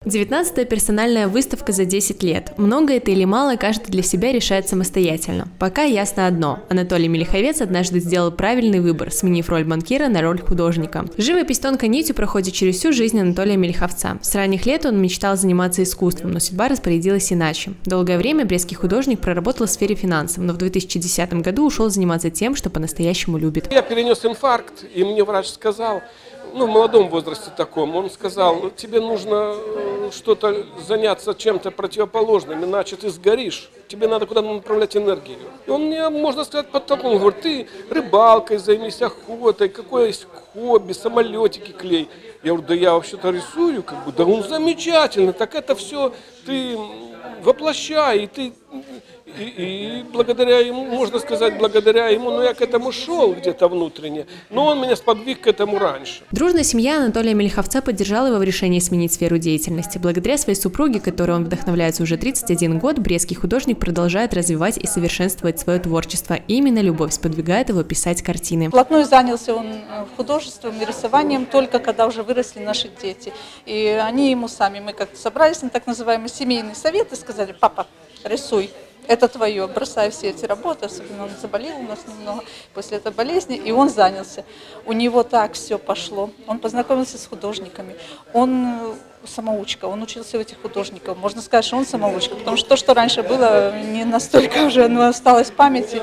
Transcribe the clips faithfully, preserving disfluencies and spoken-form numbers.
девятнадцатая персональная выставка за десять лет. Много это или мало, каждый для себя решает самостоятельно. Пока ясно одно. Анатолий Мелиховец однажды сделал правильный выбор, сменив роль банкира на роль художника. Живопись тонкой нитью проходит через всю жизнь Анатолия Мелиховца. С ранних лет он мечтал заниматься искусством, но судьба распорядилась иначе. Долгое время брестский художник проработал в сфере финансов, но в две тысячи десятом году ушел заниматься тем, что по-настоящему любит. Я перенес инфаркт, и мне врач сказал, ну, в молодом возрасте таком, он сказал, тебе нужно что-то заняться чем-то противоположным, иначе ты сгоришь, тебе надо куда-то направлять энергию. И он мне, можно сказать, подтолкнул, говорит, ты рыбалкой займись, охотой, какое есть хобби, самолетики клей. Я говорю, да я вообще-то рисую, как бы, да он замечательно, так это все ты воплощай, и ты... И, и благодаря ему, можно сказать, благодаря ему, но я к этому шел где-то внутренне, но он меня сподвиг к этому раньше. Дружная семья Анатолия Мелиховца поддержала его в решении сменить сферу деятельности. Благодаря своей супруге, которой он вдохновляется уже тридцать один год, брестский художник продолжает развивать и совершенствовать свое творчество. И именно любовь сподвигает его писать картины. Вплотную занялся он художеством и рисованием только когда уже выросли наши дети. И они ему сами, мы как-то собрались на так называемый семейный совет и сказали, папа, рисуй. Это твое, бросай все эти работы, особенно он заболел у нас немного после этой болезни, и он занялся. У него так все пошло. Он познакомился с художниками. Он самоучка, он учился у этих художников. Можно сказать, что он самоучка, потому что то, что раньше было, не настолько уже но осталось в памяти.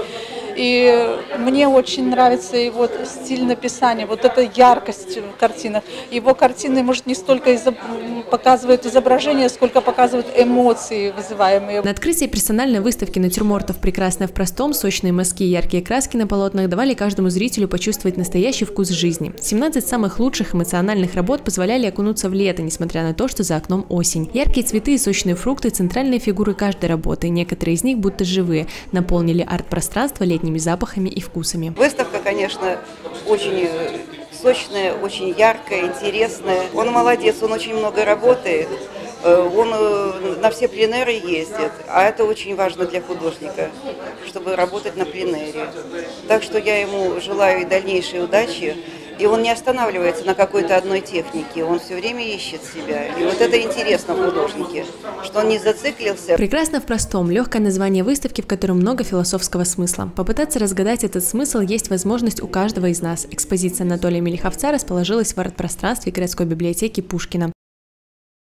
И мне очень нравится его стиль написания, вот эта яркость в картинах. Его картины, может, не столько изоб... показывают изображения, сколько показывают эмоции, вызываемые. На открытии персональной выставки натюрмортов «Прекрасное в простом», сочные мазки и яркие краски на полотнах давали каждому зрителю почувствовать настоящий вкус жизни. семнадцать самых лучших эмоциональных работ позволяли окунуться в лето, несмотря на то, что за окном осень. Яркие цветы и сочные фрукты – центральные фигуры каждой работы, некоторые из них будто живые, наполнили арт-пространство летними запахами и вкусами. Выставка, конечно, очень сочная, очень яркая, интересная. Он молодец, он очень много работает, он на все пленеры ездит, а это очень важно для художника, чтобы работать на пленере. Так что я ему желаю и дальнейшей удачи. И он не останавливается на какой-то одной технике, он все время ищет себя. И вот это интересно в художнике, что он не зациклился. «Прекрасно в простом» – легкое название выставки, в котором много философского смысла. Попытаться разгадать этот смысл есть возможность у каждого из нас. Экспозиция Анатолия Мелиховца расположилась в арт-пространстве городской библиотеки Пушкина.